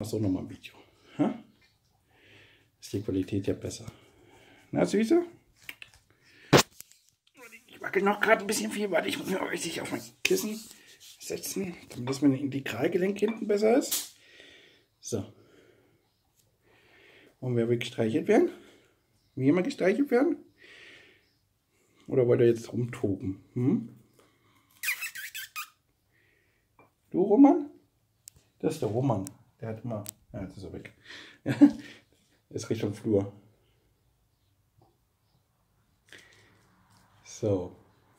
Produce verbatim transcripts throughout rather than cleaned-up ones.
So nochmal ein Video. Ha? Ist die Qualität ja besser. Na Süße? Ich wackel noch gerade ein bisschen viel. Warte, ich muss mir richtig auf mein Kissen setzen, damit das mein Integralgelenk hinten besser ist. So. Und wer will gestreichelt werden? Will jemand gestreichelt werden? Oder wollt ihr jetzt rumtoben? Hm? Du, Roman? Das ist der Roman. Der hat immer... Ja, jetzt ist er weg. Ist Richtung Flur. So.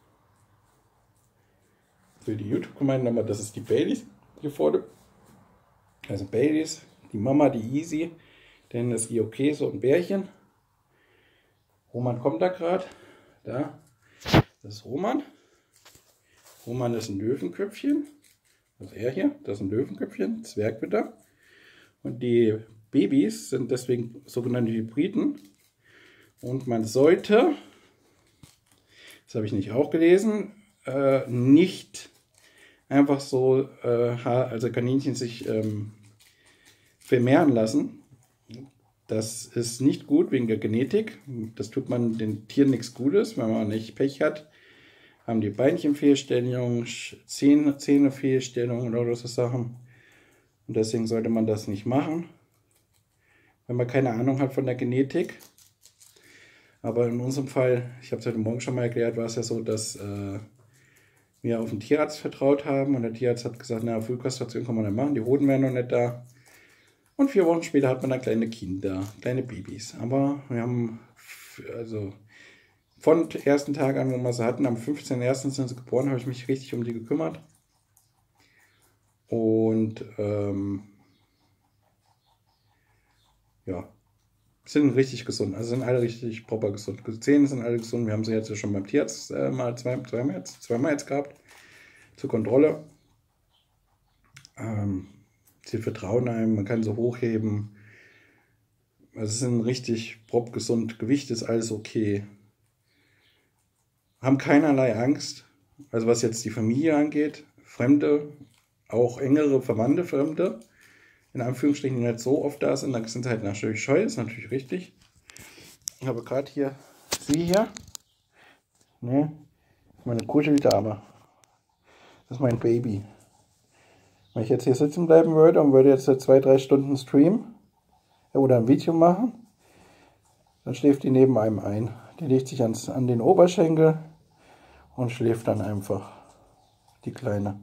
Für die YouTube-Gemeinde nochmal, das ist die Baileys hier vorne. Also Baileys, die Mama, die Easy, dann das Irokese und Bärchen. Roman kommt da gerade. Da. Das ist Roman. Roman ist ein Löwenköpfchen. Das ist er hier. Das ist ein Löwenköpfchen, Zwergwitter. Und die Babys sind deswegen sogenannte Hybriden. Und man sollte, das habe ich nicht auch gelesen, äh, nicht einfach so, äh, also Kaninchen sich ähm, vermehren lassen. Das ist nicht gut wegen der Genetik. Das tut man den Tieren nichts Gutes, wenn man nicht Pech hat. Haben die Beinchenfehlstellung, Zähne, Zähnefehlstellung oder so Sachen. Und deswegen sollte man das nicht machen, wenn man keine Ahnung hat von der Genetik. Aber in unserem Fall, ich habe es heute Morgen schon mal erklärt, war es ja so, dass äh, wir auf den Tierarzt vertraut haben. Und der Tierarzt hat gesagt, na, Frühkastration kann man nicht machen, die Hoden wären noch nicht da. Und vier Wochen später hat man dann kleine Kinder, kleine Babys. Aber wir haben, also von dem ersten Tag an, wo wir sie hatten, am fünfzehnten ersten sind sie geboren, habe ich mich richtig um die gekümmert. Und ähm, ja, sind richtig gesund. Also sind alle richtig proper gesund. Die Zähne sind alle gesund. Wir haben sie jetzt schon beim Tierarzt äh, mal zwei, zweimal, jetzt, zweimal jetzt gehabt zur Kontrolle. Ähm, sie vertrauen einem, man kann sie hochheben. Also sie sind richtig prop gesund. Gewicht ist alles okay. Haben keinerlei Angst, also was jetzt die Familie angeht, Fremde, auch engere Verwandte, Fremde, in Anführungsstrichen, die nicht so oft da sind, dann sind sie halt natürlich scheu, ist natürlich richtig. Ich habe gerade hier, sie hier, ne, meine Kuscheldame, das ist mein Baby. Wenn ich jetzt hier sitzen bleiben würde und würde jetzt zwei, drei Stunden streamen oder ein Video machen, dann schläft die neben einem ein. Die legt sich ans, an den Oberschenkel und schläft dann einfach, die Kleine.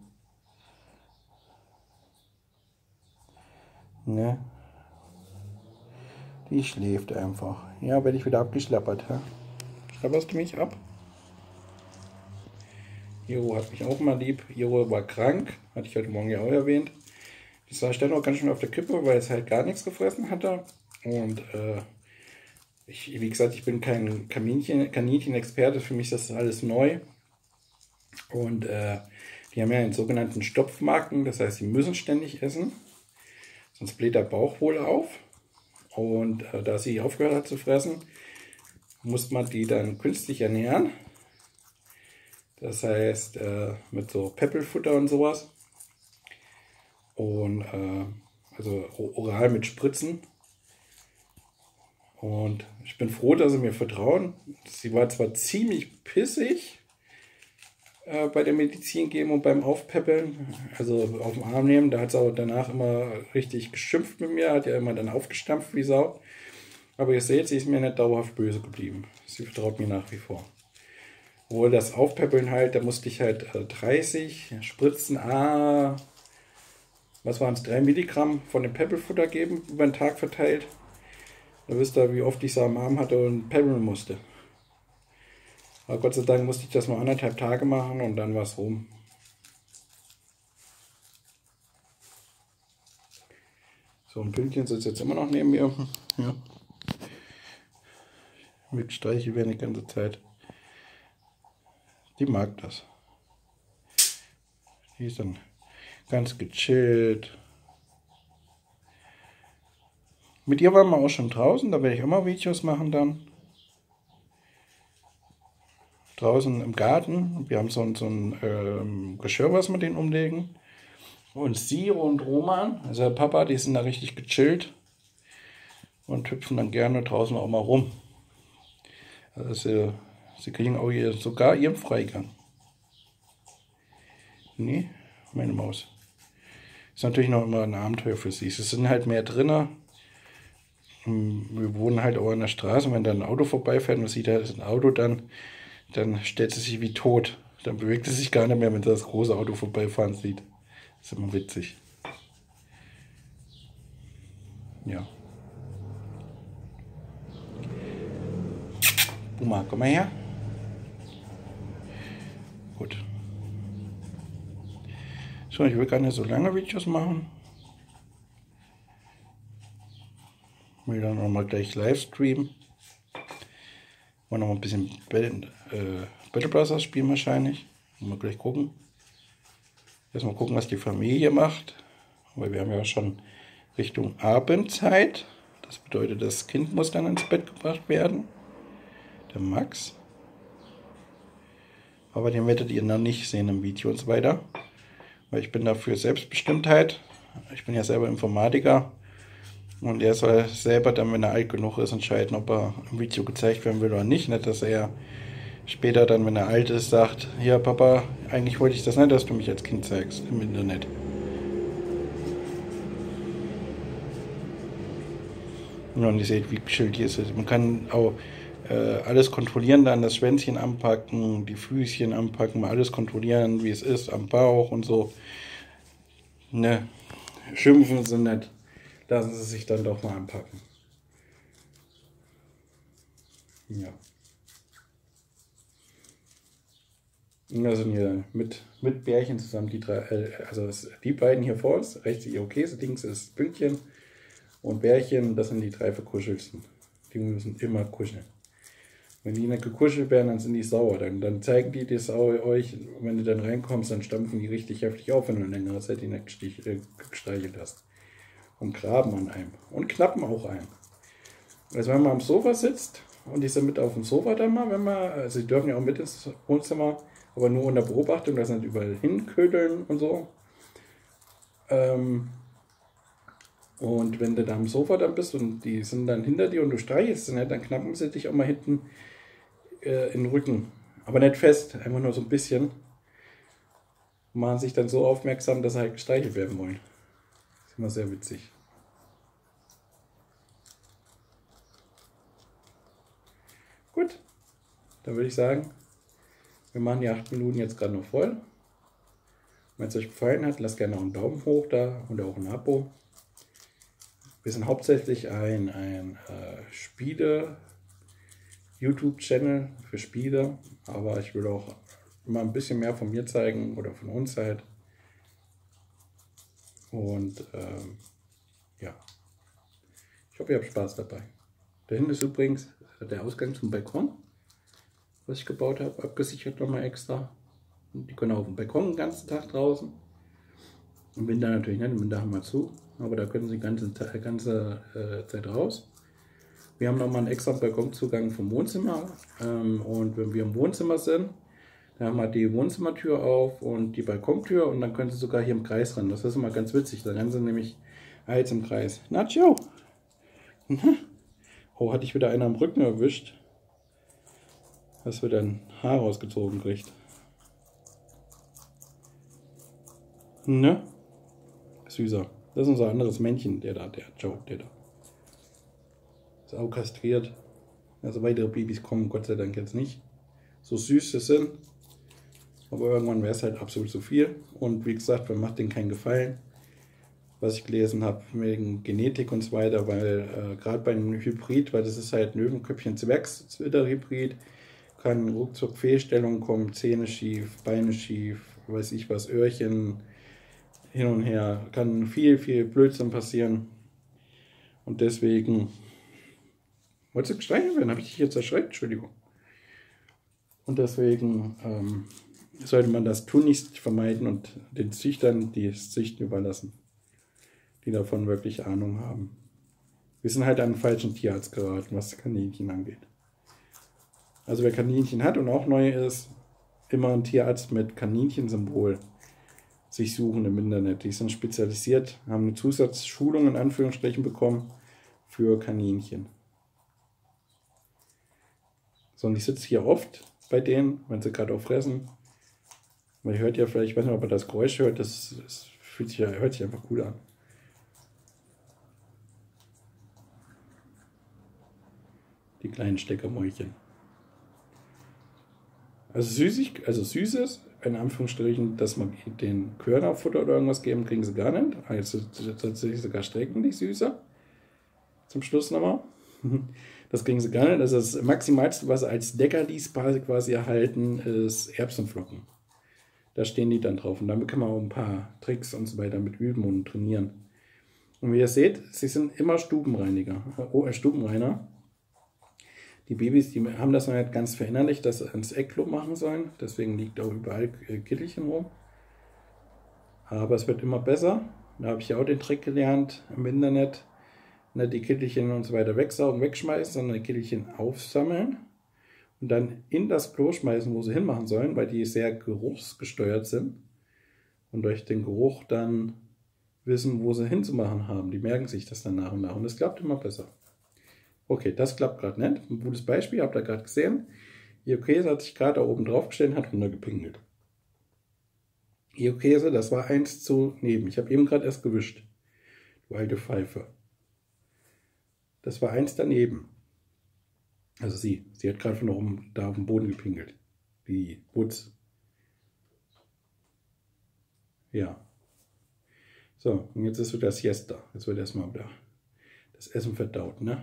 Ne? Die schläft einfach. Ja, werde ich wieder abgeschlappert. Ja? Schlapperst du mich ab? Iro hat mich auch mal lieb. Iro war krank, hatte ich heute Morgen ja auch erwähnt. Das war stand auch ganz schön auf der Kippe, weil es halt gar nichts gefressen hatte. Und äh, ich, wie gesagt, ich bin kein Kaninchen, Kaninchen-Experte, für mich ist das alles neu. Und äh, die haben ja einen sogenannten Stopfmagen, das heißt, sie müssen ständig essen, sonst bläht der Bauch wohl auf. Und äh, da sie aufgehört hat zu fressen, muss man die dann künstlich ernähren. Das heißt, äh, mit so Peppelfutter und sowas. Und äh, also oral mit Spritzen. Und ich bin froh, dass sie mir vertrauen. Sie war zwar ziemlich pissig äh, bei der Medizin geben und beim Aufpäppeln, also auf den Arm nehmen. Da hat sie auch danach immer richtig geschimpft mit mir, hat ja immer dann aufgestampft wie Sau. Aber ihr seht, sie ist mir nicht dauerhaft böse geblieben. Sie vertraut mir nach wie vor. Obwohl das Aufpäppeln halt, da musste ich halt äh, dreißig Spritzen, ah, was waren es, drei Milligramm von dem Peppelfutter geben, über den Tag verteilt. Da wisst ihr, wie oft ich so am Arm hatte und peppeln musste. Aber Gott sei Dank musste ich das nur anderthalb Tage machen und dann war es rum. So, ein Pünktchen sitzt jetzt immer noch neben mir. Ja. Mit Streiche werden die ganze Zeit. Die mag das. Die ist dann ganz gechillt. Mit ihr waren wir auch schon draußen, da werde ich auch mal Videos machen dann. Draußen im Garten. Wir haben so ein, so ein ähm, Geschirr, was wir den umlegen. Und sie und Roman, also der Papa, die sind da richtig gechillt und hüpfen dann gerne draußen auch mal rum. Also sie, sie kriegen auch hier sogar ihren Freigang. Nee, meine Maus. Ist natürlich noch immer ein Abenteuer für sie. Sie sind halt mehr drinnen. Wir wohnen halt auch an der Straße. Wenn da ein Auto vorbeifährt und sieht, da ist ein Auto, dann, dann stellt sie sich wie tot. Dann bewegt sie sich gar nicht mehr, wenn sie das große Auto vorbeifahren sieht. Das ist immer witzig. Ja. Buma, komm mal her. Gut. So, ich will gar nicht so lange Videos machen. Ich will dann nochmal gleich Livestreamen. Wollen noch mal ein bisschen Battle, äh, Battle Brothers spielen wahrscheinlich. Mal gleich gucken. Erstmal gucken, was die Familie macht. Weil wir haben ja schon Richtung Abendzeit. Das bedeutet, das Kind muss dann ins Bett gebracht werden. Der Max. Aber den werdet ihr noch nicht sehen im Video und so weiter. Weil ich bin dafür Selbstbestimmtheit. Ich bin ja selber Informatiker. Und er soll selber dann, wenn er alt genug ist, entscheiden, ob er im Video gezeigt werden will oder nicht. Nicht, dass er später dann, wenn er alt ist, sagt, ja Papa, eigentlich wollte ich das nicht, dass du mich als Kind zeigst im Internet. Und ihr seht, wie gechillt hier ist. Man kann auch äh, alles kontrollieren, dann das Schwänzchen anpacken, die Füßchen anpacken, mal alles kontrollieren, wie es ist am Bauch und so. Ne, schimpfen sie nicht. Lassen sie sich dann doch mal anpacken. Ja. Wir sind hier mit, mit Bärchen zusammen, die drei, äh, also das, die beiden hier vor uns, rechts ist Irokese, links ist Pünktchen und Bärchen, das sind die drei verkuschelsten. Die müssen immer kuscheln. Wenn die nicht gekuschelt werden, dann sind die sauer. Dann, dann zeigen die das auch euch, wenn du dann reinkommst, dann stampfen die richtig heftig auf, wenn du längere Zeit die nicht gestreichelt hast. Und graben an einem. Und knappen auch ein. Also wenn man am Sofa sitzt und die sind mit auf dem Sofa dann mal, wenn man, also die dürfen ja auch mit ins Wohnzimmer, aber nur unter Beobachtung, dass sie nicht überall hinködeln und so. Ähm, und wenn du da am Sofa dann bist und die sind dann hinter dir und du streichelst sie nicht, dann knappen sie dich auch mal hinten äh, in den Rücken. Aber nicht fest, einfach nur so ein bisschen. Machen sich dann so aufmerksam, dass sie halt gestreichelt werden wollen. Das ist immer sehr witzig. Gut, dann würde ich sagen, wir machen die acht Minuten jetzt gerade noch voll. Wenn es euch gefallen hat, lasst gerne noch einen Daumen hoch da und auch ein Abo. Wir sind hauptsächlich ein, ein äh, Spiele-YouTube-Channel für Spiele, aber ich will auch mal ein bisschen mehr von mir zeigen oder von uns halt. Und ähm, ja, ich hoffe, ihr habt Spaß dabei. Da hinten ist übrigens der Ausgang zum Balkon, was ich gebaut habe, abgesichert nochmal extra. Und die können auf dem Balkon den ganzen Tag draußen. Im Winter natürlich nicht, im Winter haben wir zu, aber da können sie die ganze, ganze äh, Zeit raus. Wir haben nochmal einen extra Balkonzugang vom Wohnzimmer ähm, und wenn wir im Wohnzimmer sind, dann haben wir die Wohnzimmertür auf und die Balkontür und dann können sie sogar hier im Kreis ran. Das ist immer ganz witzig, da rennen sie nämlich als im Kreis. Nacho! Oh, hatte ich wieder einer am Rücken erwischt, dass wir dann Haar rausgezogen kriegt. Ne? Süßer. Das ist unser anderes Männchen, der da, der Joe, der da. Ist auch kastriert. Also weitere Babys kommen Gott sei Dank jetzt nicht. So süß sie sind. Aber irgendwann wäre es halt absolut zu viel. Und wie gesagt, man macht denen keinen Gefallen. Was ich gelesen habe, wegen Genetik und so weiter, weil äh, gerade bei einem Hybrid, weil das ist halt ein Löwenköpfchen-Zwergs-Zwitter-Hybrid, kann ruckzuck Fehlstellungen kommen, Zähne schief, Beine schief, weiß ich was, Öhrchen hin und her, kann viel, viel Blödsinn passieren. Und deswegen, wolltest du gestreichelt werden? Habe ich dich jetzt erschreckt? Entschuldigung. Und deswegen ähm, sollte man das tunlichst vermeiden und den Züchtern die Züchten überlassen, die davon wirklich Ahnung haben. Wir sind halt an den falschen Tierarzt geraten, was Kaninchen angeht. Also wer Kaninchen hat und auch neu ist, immer ein Tierarzt mit Kaninchensymbol. sich suchen im Internet. Die sind spezialisiert, haben eine Zusatzschulung in Anführungsstrichen bekommen für Kaninchen. So, und ich sitze hier oft bei denen, wenn sie gerade auch fressen. Man hört ja vielleicht, ich weiß nicht, ob man das Geräusch hört, das, das fühlt sich, hört sich einfach cool an. Die kleinen Steckermäulchen. Also süßig, also süßes, in Anführungsstrichen, dass man den Körnerfutter oder irgendwas geben, kriegen sie gar nicht. Also tatsächlich sogar strecklich süßer. Zum Schluss nochmal. Das kriegen sie gar nicht. Also das Maximalste, was sie als Leckerlis quasi erhalten, ist Erbsenflocken. Da stehen die dann drauf. Und damit kann man auch ein paar Tricks und so weiter mit üben und trainieren. Und wie ihr seht, sie sind immer Stubenreiniger. Oh, äh, Stubenreiner. Die Babys, die haben das noch nicht ganz verinnerlicht, dass sie ins Ecklo machen sollen. Deswegen liegt auch überall Kittelchen rum. Aber es wird immer besser. Da habe ich ja auch den Trick gelernt im Internet. Nicht die Kittelchen und so weiter wegsaugen, wegschmeißen, sondern die Kittelchen aufsammeln. Und dann in das Klo schmeißen, wo sie hinmachen sollen, weil die sehr geruchsgesteuert sind. Und durch den Geruch dann wissen, wo sie hinzumachen haben. Die merken sich das dann nach und nach. Und das klappt immer besser. Okay, das klappt gerade nicht. Ein gutes Beispiel, habt ihr gerade gesehen. Irokese hat sich gerade da oben drauf gestellt und hat runtergepinkelt. Irokese, das war eins zu neben. Ich habe eben gerade erst gewischt. Du alte Pfeife. Das war eins daneben. Also sie. Sie hat gerade von oben da auf dem Boden gepinkelt. Die Wutz. Ja. So, und jetzt ist wieder Siesta. Jetzt wird erstmal wieder das Essen verdaut, ne?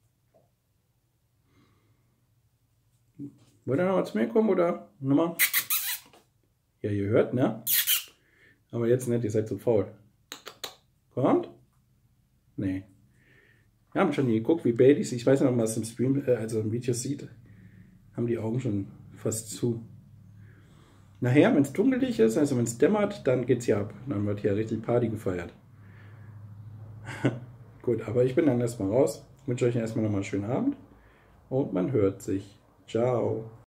Wollt ihr noch mal zu mir kommen oder nochmal? Ja, ihr hört, ne? Aber jetzt nicht, ihr seid so faul. Kommt? Nee. Wir haben schon hier geguckt, wie Baileys, ich weiß nicht, ob man es im Stream, äh, also im Video sieht, haben die Augen schon fast zu. Nachher, wenn es dunkelig ist, also wenn es dämmert, dann geht's hier ab. Dann wird hier richtig Party gefeiert. Gut, aber ich bin dann erstmal raus. Ich wünsche euch erstmal nochmal einen schönen Abend und man hört sich. Ciao.